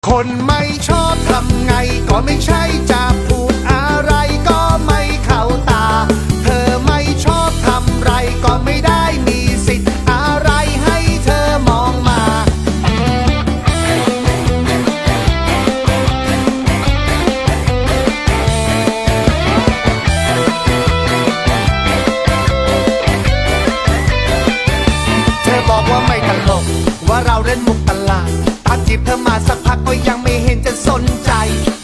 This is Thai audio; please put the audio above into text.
คนไม่ชอบทำไงก็ไม่ใช่จะพูดอะไรก็ไม่เข้าตาเธอไม่ชอบทำไรก็ไม่ได้มีสิทธิ์อะไรให้เธอมองมาเธอบอกว่าไม่ตลกว่าเราเล่นมุกตลาดตามจีบเธอมาสักพักก็ยังไม่เห็นจะสนใจ